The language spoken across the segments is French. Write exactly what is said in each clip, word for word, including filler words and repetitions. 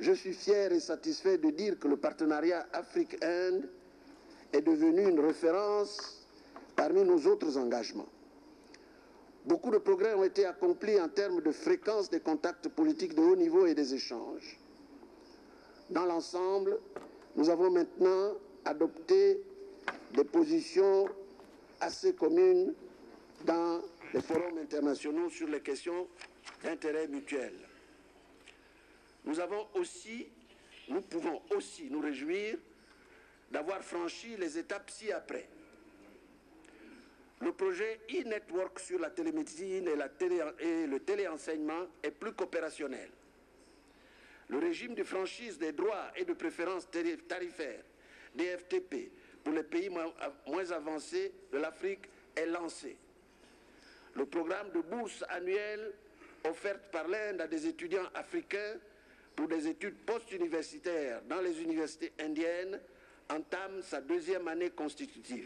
je suis fier et satisfait de dire que le partenariat Afrique-Inde est devenu une référence parmi nos autres engagements. Beaucoup de progrès ont été accomplis en termes de fréquence des contacts politiques de haut niveau et des échanges. Dans l'ensemble, nous avons maintenant adopté des positions assez communes dans les forums internationaux sur les questions d'intérêt mutuel. Nous avons aussi, nous pouvons aussi nous réjouir d'avoir franchi les étapes ci-après. Le projet e-network sur la télémédecine et, la télé, et le téléenseignement est plus qu'opérationnel. Le régime de franchise des droits et de préférences tarifaires, D F T P, pour les pays moins avancés de l'Afrique est lancé. Le programme de bourse annuelle offerte par l'Inde à des étudiants africains pour des études post-universitaires dans les universités indiennes entame sa deuxième année consécutive.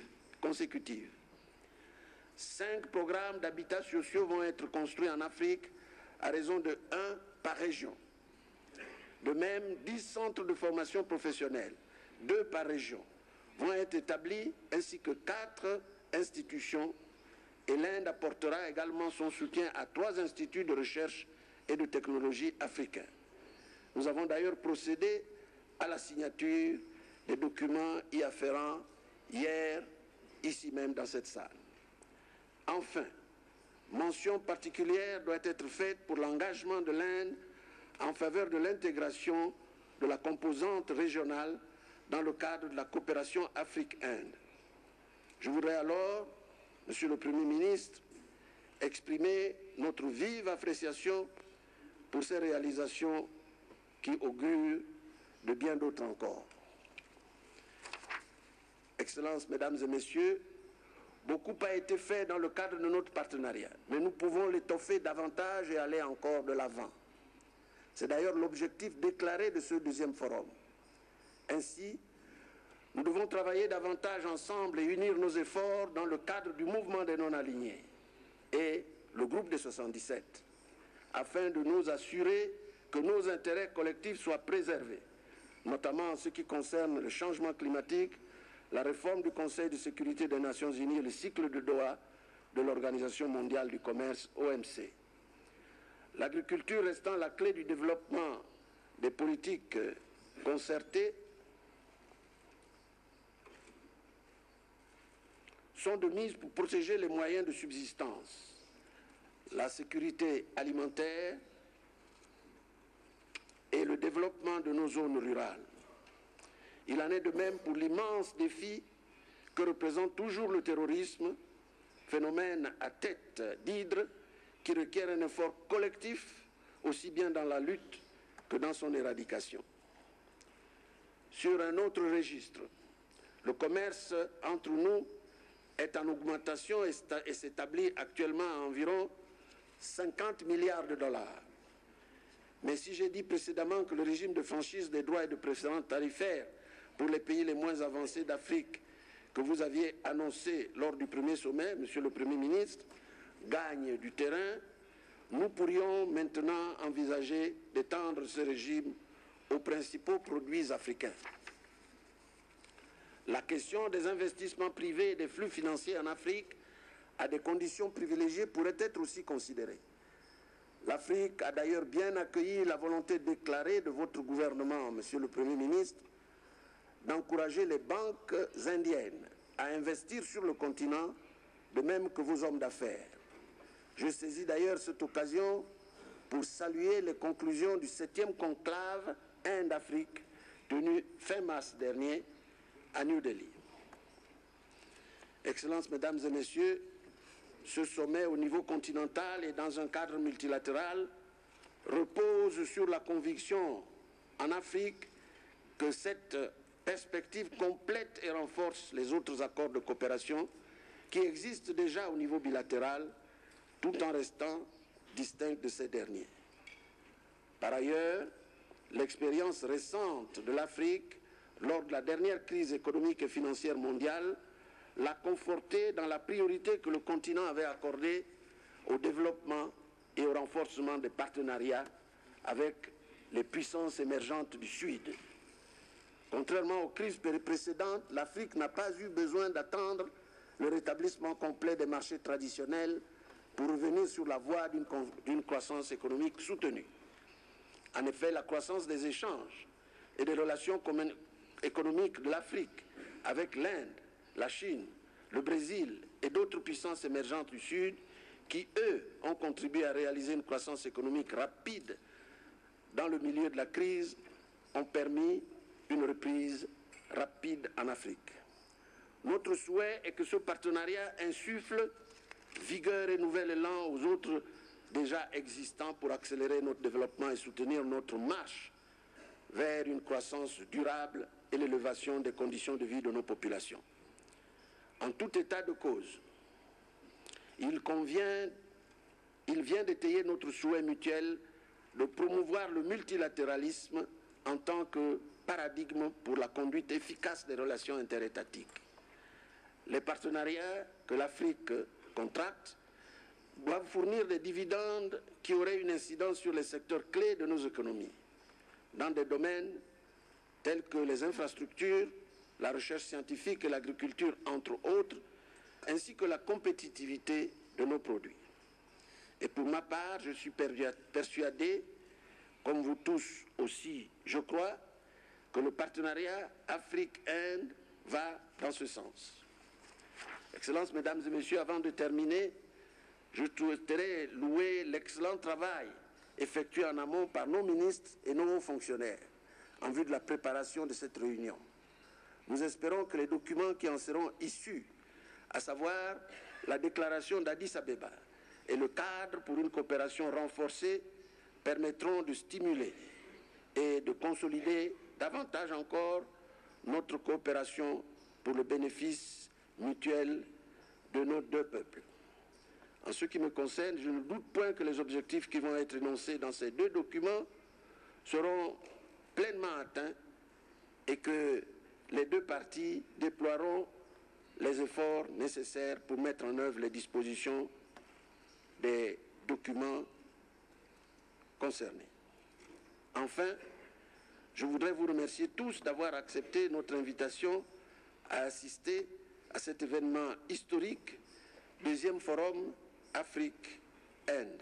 Cinq programmes d'habitats sociaux vont être construits en Afrique à raison de un par région. De même, dix centres de formation professionnelle, deux par région, vont être établis, ainsi que quatre institutions, et l'Inde apportera également son soutien à trois instituts de recherche et de technologie africains. Nous avons d'ailleurs procédé à la signature des documents y afférents hier, ici même dans cette salle. Enfin, mention particulière doit être faite pour l'engagement de l'Inde en faveur de l'intégration de la composante régionale dans le cadre de la coopération Afrique-Inde. Je voudrais alors, Monsieur le Premier ministre, exprimer notre vive appréciation pour ces réalisations qui augurent de bien d'autres encore. Excellences, Mesdames et Messieurs, beaucoup a été fait dans le cadre de notre partenariat, mais nous pouvons l'étoffer davantage et aller encore de l'avant. C'est d'ailleurs l'objectif déclaré de ce deuxième forum. Ainsi, nous devons travailler davantage ensemble et unir nos efforts dans le cadre du mouvement des non-alignés et le groupe des soixante-dix-sept, afin de nous assurer que nos intérêts collectifs soient préservés, notamment en ce qui concerne le changement climatique, la réforme du Conseil de sécurité des Nations Unies et le cycle de Doha de l'Organisation mondiale du commerce, O M C. L'agriculture restant la clé du développement des politiques concertées, sont de mise pour protéger les moyens de subsistance, la sécurité alimentaire et le développement de nos zones rurales. Il en est de même pour l'immense défi que représente toujours le terrorisme, phénomène à tête d'hydre qui requiert un effort collectif aussi bien dans la lutte que dans son éradication. Sur un autre registre, le commerce entre nous est en augmentation et s'établit actuellement à environ cinquante milliards de dollars. Mais si j'ai dit précédemment que le régime de franchise des droits et de préférences tarifaires pour les pays les moins avancés d'Afrique que vous aviez annoncé lors du premier sommet, Monsieur le Premier ministre, gagne du terrain, nous pourrions maintenant envisager d'étendre ce régime aux principaux produits africains. La question des investissements privés et des flux financiers en Afrique à des conditions privilégiées pourrait être aussi considérée. L'Afrique a d'ailleurs bien accueilli la volonté déclarée de votre gouvernement, Monsieur le Premier ministre, d'encourager les banques indiennes à investir sur le continent, de même que vos hommes d'affaires. Je saisis d'ailleurs cette occasion pour saluer les conclusions du septième conclave Inde-Afrique tenu fin mars dernier à New Delhi. Excellences, Mesdames et Messieurs, ce sommet au niveau continental et dans un cadre multilatéral repose sur la conviction en Afrique que cette perspective complète et renforce les autres accords de coopération qui existent déjà au niveau bilatéral, tout en restant distincts de ces derniers. Par ailleurs, l'expérience récente de l'Afrique lors de la dernière crise économique et financière mondiale l'a conforté dans la priorité que le continent avait accordée au développement et au renforcement des partenariats avec les puissances émergentes du Sud. Contrairement aux crises précédentes, l'Afrique n'a pas eu besoin d'attendre le rétablissement complet des marchés traditionnels pour revenir sur la voie d'une croissance économique soutenue. En effet, la croissance des échanges et des relations économiques de l'Afrique avec l'Inde, la Chine, le Brésil et d'autres puissances émergentes du Sud, qui, eux, ont contribué à réaliser une croissance économique rapide dans le milieu de la crise, ont permis une reprise rapide en Afrique. Notre souhait est que ce partenariat insuffle vigueur et nouvel élan aux autres déjà existants pour accélérer notre développement et soutenir notre marche vers une croissance durable et l'élévation des conditions de vie de nos populations. En tout état de cause, il convient, il vient d'étayer notre souhait mutuel de promouvoir le multilatéralisme en tant que paradigme pour la conduite efficace des relations interétatiques. Les partenariats que l'Afrique contracte doivent fournir des dividendes qui auraient une incidence sur les secteurs clés de nos économies, dans des domaines tels que les infrastructures, la recherche scientifique et l'agriculture, entre autres, ainsi que la compétitivité de nos produits. Et pour ma part, je suis persuadé, comme vous tous aussi, je crois, que le partenariat Afrique-Inde va dans ce sens. Excellences, Mesdames et Messieurs, avant de terminer, je souhaiterais louer l'excellent travail effectué en amont par nos ministres et nos hauts fonctionnaires en vue de la préparation de cette réunion. Nous espérons que les documents qui en seront issus, à savoir la déclaration d'Addis Abeba et le cadre pour une coopération renforcée, permettront de stimuler et de consolider davantage encore notre coopération pour le bénéfice mutuel de nos deux peuples. En ce qui me concerne, je ne doute point que les objectifs qui vont être énoncés dans ces deux documents seront pleinement atteints et que les deux parties déploieront les efforts nécessaires pour mettre en œuvre les dispositions des documents concernés. Enfin, je voudrais vous remercier tous d'avoir accepté notre invitation à assister à cet événement historique, deuxième forum Afrique-Inde.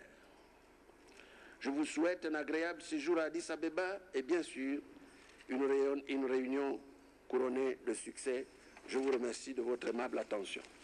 Je vous souhaite un agréable séjour à Addis Abeba et bien sûr une réunion, une réunion couronnée de succès. Je vous remercie de votre aimable attention.